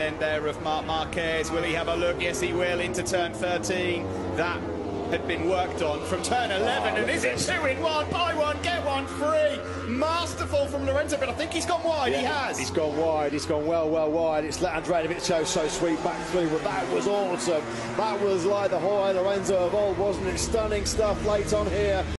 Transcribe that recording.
End there of Marc Marquez. Will he have a look? Yes, he will, into turn 13. That had been worked on from turn 11, and is it 2 in 1? Buy one, get one free. Masterful from Lorenzo, but I think he's gone wide. He has. He's gone wide. He's gone well wide. It's let Andreevich so sweet back through. But that was awesome. That was like the Jorge Lorenzo of old, wasn't it? Stunning stuff late on here.